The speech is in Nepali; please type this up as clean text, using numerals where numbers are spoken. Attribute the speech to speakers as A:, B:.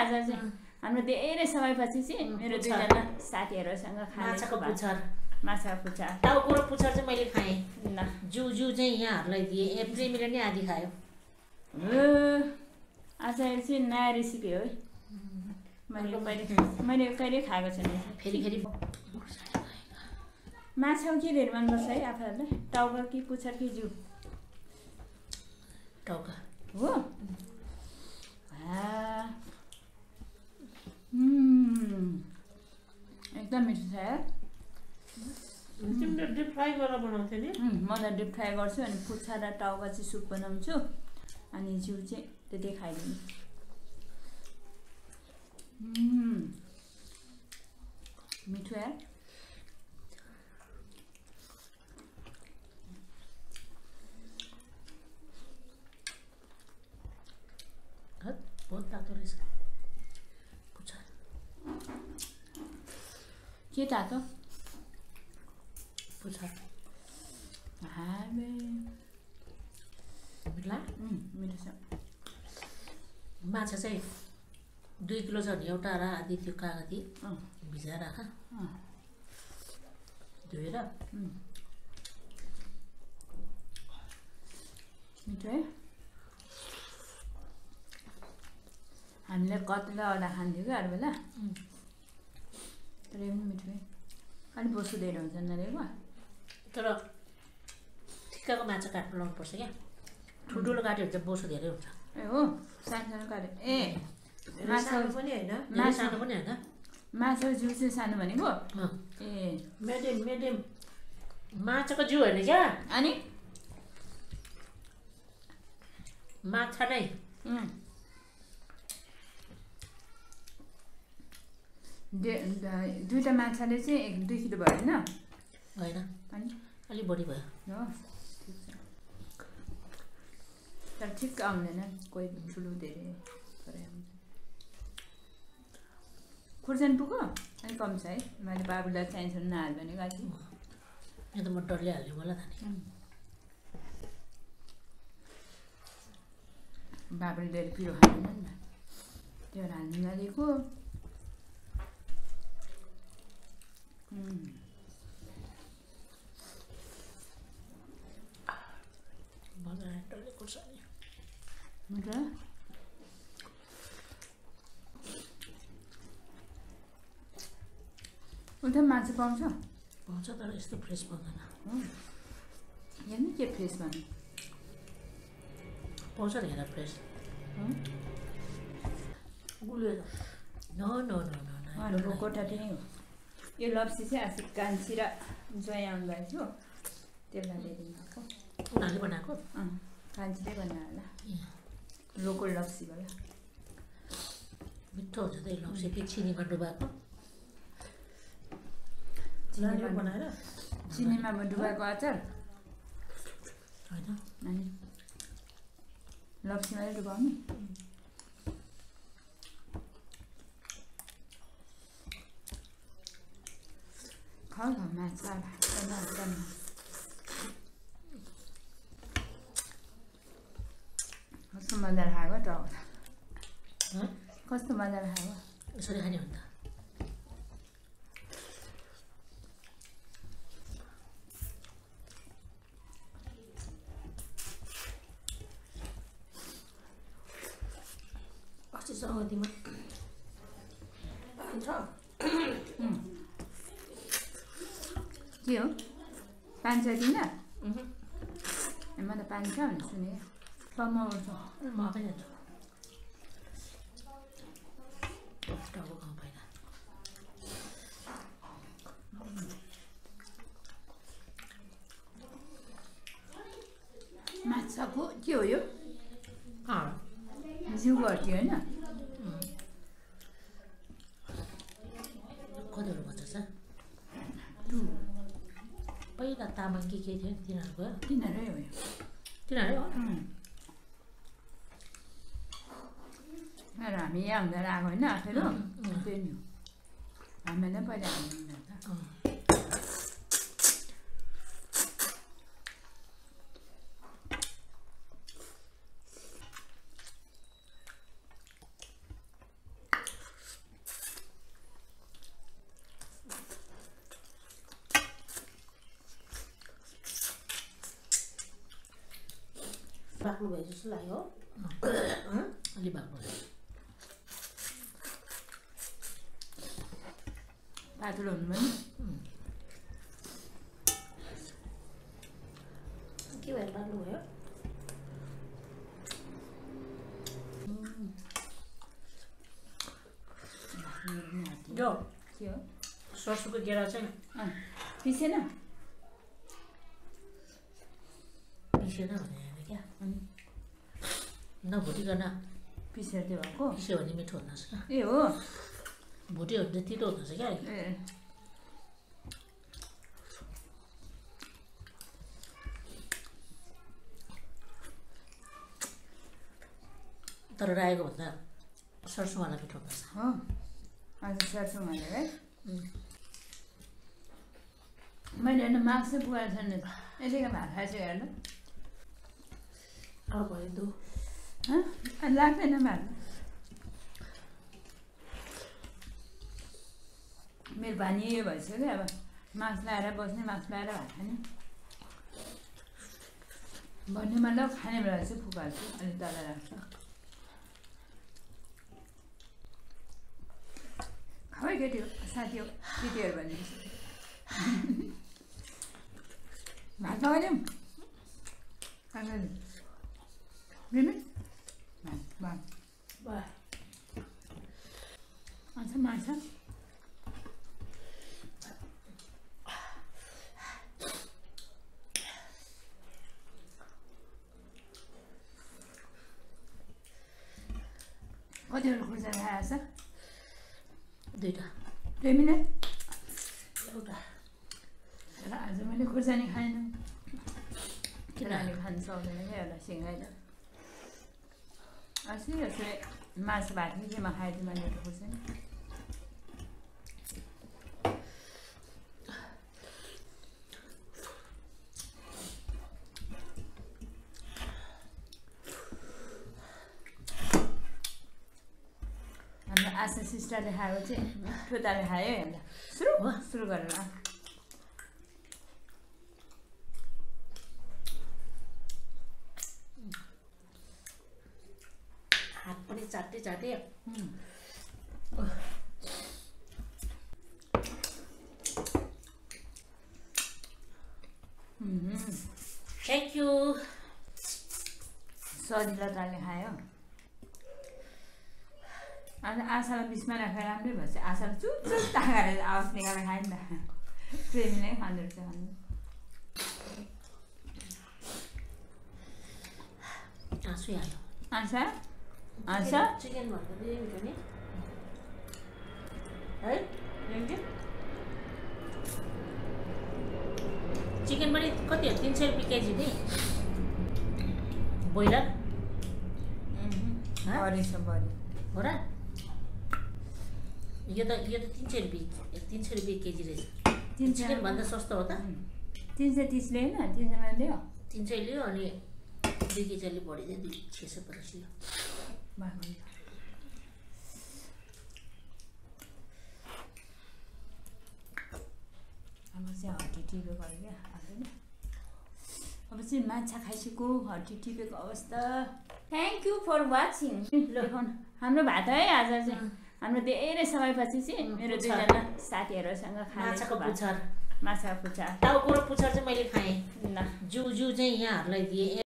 A: आज चाहिँ हाम्रो धेरै समयपछि चाहिँ मेरो दुईजना साथीहरूसँग
B: माछाको पुच्छर
A: माछाको पुच्छर
B: टाउको र पुच्छर चाहिँ मैले खाएँ ल जू चाहिँ यहाँहरूलाई दिएँ प्रेमीले नै आधी खायो
A: आज चाहिँ नयाँ रेसिपी हो है मैले कहिले खाएको छैन
B: फेरि
A: माछाको के धेरै मनपर्छ है आफूहरूलाई टाउका कि पुच्छर कि जिउ
B: टाउका
A: हो एकदम मिठो छ यार
B: तिमीले डिप फ्राई गरेर बनाउँथ्यौ नि
A: म त डिप फ्राई गर्छु अनि पुच्छर र टाउका चाहिँ सुप बनाउँछु अनि जिउ चाहिँ त्यति खाइदिनु मिठो यार
B: बहुत तातो रहेछ पुच्छर
A: के तातो
B: पुच्छर
A: मिठो छ
B: माछा चाहिँ 2 किलो छ भने एउटा र आधी त्यो कागती भिजाएर राख धोएर
A: मिठो है हामीले कत्लावाला खान्थ्यो क्या अरू बेला तर पनि मिठो है अलिक बोसो धेरै हुन्छ नरेको
B: तर ठिक्काको माछा काट्नु लाउनुपर्छ क्या ठुल्ठुलो काट्यो भने चाहिँ बोसो धेरै हुन्छ
A: ए हो सानो काट्यो ए
B: माछा पनि होइन सानो पनि होइन
A: माछाको जिउ चाहिँ सानो भनेको ए
B: मेडियम माछाको जिउ होइन क्या
A: अनि
B: माछा नै
A: दुईवटा माछाले चाहिँ 1-2 किलो भयो होइन
B: अनि अलिक बढी भयो
A: हो तर ठिक आउँदैन कोही ठुलो धेरै खुर्सानी पुग्यो अलिक कम छ है मैले बाबुलाई चाहिन्छ नहाल्यो भने गाजी
B: यहाँ त म डल्लै हाल्यो मलाई थाहा नि
A: बाबुले धेरै पिरो खाँदैन नि त्यो हाल्नु नदिएको
B: डल्लै खुर्सानी
A: मिठो उता माछा पाउँछ
B: तर यस्तो फ्रेस पाउँदैन
A: हेर्नु के फ्रेस भन्नु
B: पाउँछ नि हेर फ्रेस
A: गुलियो
B: न
A: कोठा त्यही हो यो लप्सी चाहिँ अस्ति कान्छी र जया आउनुभएको थियो त्यसलाई ल्याइदिनु भएको
B: उनीहरूले बनाएको
A: कान्छीले बनायो होला लोकल लप्सीबाट
B: मिठो हुन्छ त्यही लप्सी कि चिनीमा डुबाएको
A: चिनीमा डुबाएको अचार
B: होइन
A: अनि लप्सीमा डुबाउने खाऊ माछा कस्तो मजाले खाएको टाउको कस्तो मजाले खाएको
B: यसरी खाने हो नि त अस्ति सङ्गतिमा
A: के हो पानी छ किन म त पानी छ भनेर सुने कमाउँछ
B: म पनि जान्छु टाउको गाउँ पाइन
A: माछाको के हो यो जिउ घट्यो होइन
B: कतिवटा भन्छ छ पहिला तामाङ के थियो तिनीहरूको
A: तिनीहरू हो
B: तिनीहरू
A: हामी यहाँ हुँदा आएको होइन आफैले त्यही नि हो हामीलाई पहिला हाल्नु
B: बाक्लो भयो जस्तो लाग्यो हो अलि बाक्लो
A: पातलो हुनु पनि
B: के भएर बाक्लो भयो जो
A: के हो
B: सर्सुको गेडा चाहिँ
A: पिसेन
B: पिसेन भने क्या नभुटिकन
A: पिसेर त्यो भएको
B: पिस्यो भने मिठो हुँदो रहेछ
A: ए हो
B: भुट्यो भने चाहिँ तितो हुँदो रहेछ क्या
A: ए
B: तर रायोको भन्दा सर्सुवाला मिठो हुँदो रहेछ
A: हो आज सर्छु मैले है मैले हेर्नु मार्क्स चाहिँ पुगाएको छैन यसैको भात खाएछु हेर्नु
B: अब भयो दु
A: लाग्दैन भात मेरो बानी यो भइसक्यो अब मार्क्स लगाएर बस्ने मार्क्स लगाएर भात खाने भन्ने मतलब खाने बेला चाहिँ फुकाल्छु अलिक तल राख्छु खै केटी हो साथी हो केटीहरू भने भात पकाइदिउँ भात अच्छा माछा कतिवटा खुर्सा खाएछ
B: 2टा
A: 2 मिनट
B: एउटा
A: आज मैले खुर्सानी खाएन किनभने खानु सक्दैन क्या एउटा सिँगाइ त अस्ति जस्तै मासु भात केमा खाएँ मैले एउटा खुर्सानी हाम्रो आशा सिस्टरले खाएको चाहिँ ठुताले खायो हेर्दा सुरु गरेर
B: हात पनि चाटे थ्याङ्क यू
A: सजिलोताले खायो अन्त आशालाई बिचमा राखेर राम्रै भएछ आशालाई चुप तागेर आवाज निकालेर खायो नि त प्रेमीले खाँदो रहेछ खानु
B: आँसु हाल्यो
A: आशा आशा
B: चिकन भनेको चाहिँ मिठो नि है चिकन पनि कति हो 300 रुपियाँ केजी नि ब्रोइलर हो र यो त 300 रुपियाँ केजी रहेछ चिकन भन्दा सस्तो हो त
A: 330 लियो होइन 300 लियो
B: 300 लियो अनि 2 केजी अलि बढी चाहिँ 650 लियो
A: अब चाहिँ हड्डी टिपेको अरे क्या आफैले अब चाहिँ माछा खाइसकेको हड्डी टिपेको अवस्था थ्याङ्क यू फर वाचिङ हाम्रो भात है आज चाहिँ हाम्रो धेरै समयपछि चाहिँ मेरो 2जना साथीहरूसँग
B: माछाको पुच्छर
A: माछाको पुच्छर
B: टाउको र पुच्छर चाहिँ मैले खाएँ
A: ल
B: जू चाहिँ यहाँहरूलाई दिएँ